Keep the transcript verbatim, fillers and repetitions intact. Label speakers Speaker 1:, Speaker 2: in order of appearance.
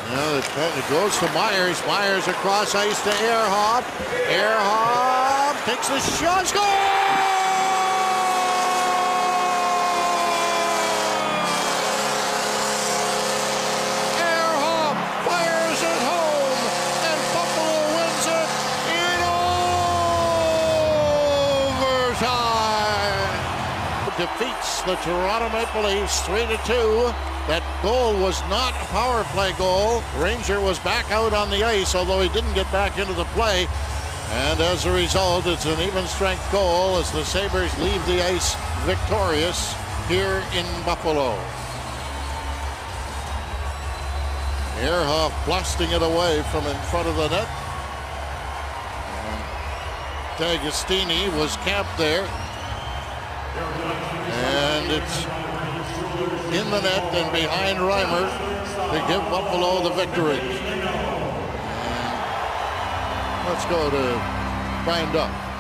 Speaker 1: Now it goes to Myers. Myers across ice to Ehrhoff. Ehrhoff takes the shot. Score! Ehrhoff fires it home, and Buffalo wins it in overtime. Defeats the Toronto Maple Leafs three to two. That goal was not a power play goal. Ranger was back out on the ice, although he didn't get back into the play. And as a result, it's an even strength goal as the Sabres leave the ice victorious here in Buffalo. Ehrhoff blasting it away from in front of the net. D'Agostini was camped there. And it's in the net and behind Reimer to give Buffalo the victory. And let's go to Brian Duff.